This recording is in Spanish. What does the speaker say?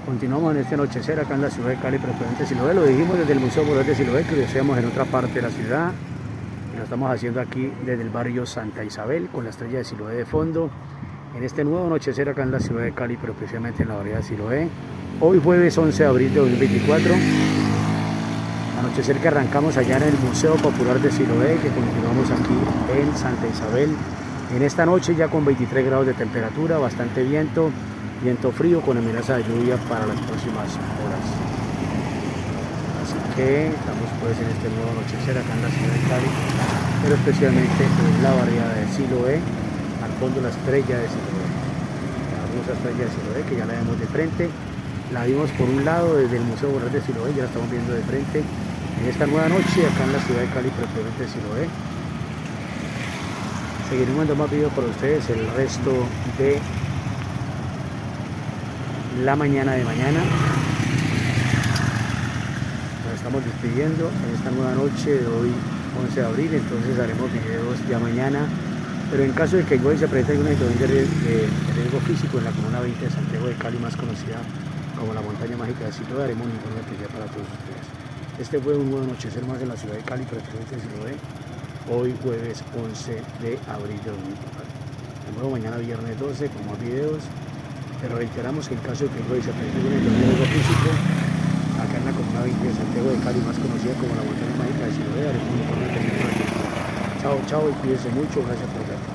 Continuamos en este anochecer acá en la ciudad de Cali, propiamente Siloé. Lo dijimos desde el Museo Popular de Siloé, que lo hacíamos en otra parte de la ciudad. Y lo estamos haciendo aquí desde el barrio Santa Isabel, con la estrella de Siloé de fondo. En este nuevo anochecer acá en la ciudad de Cali, pero especialmente en la barriada de Siloé. Hoy jueves 11 de abril de 2024. Anochecer que arrancamos allá en el Museo Popular de Siloé, que continuamos aquí en Santa Isabel. En esta noche ya con 23 grados de temperatura, bastante viento frío con amenaza de lluvia para las próximas horas. Así que estamos pues en este nuevo anochecer acá en la ciudad de Cali, pero especialmente en la barriada de Siloé, al fondo la estrella de Siloé, la hermosa estrella de Siloé que ya la vemos de frente. La vimos por un lado desde el Museo Popular de Siloé, ya la estamos viendo de frente en esta nueva noche acá en la ciudad de Cali, propiamente Siloé. Seguiremos mandando más videos para ustedes el resto de la mañana de mañana. Nos estamos despidiendo en esta nueva noche de hoy 11 de abril, entonces haremos videos ya mañana, pero en caso de que hoy se presente alguna situación de riesgo físico en la comuna 20 de Santiago de Cali, más conocida como la montaña mágica de Siloé, haremos un informe especial para todos ustedes. Este fue un nuevo anochecer más en la ciudad de Cali, prácticamente Siloé, hoy jueves 11 de abril de 2024. De nuevo mañana viernes 12 con más videos. Pero reiteramos que en caso de que hoy se presente un riesgo físico, acá en la comuna 20 de Santiago de Cali, más conocida como la montaña mágica de Siloé, haremos un informe. Chao, chao y cuídense mucho. Gracias por ver.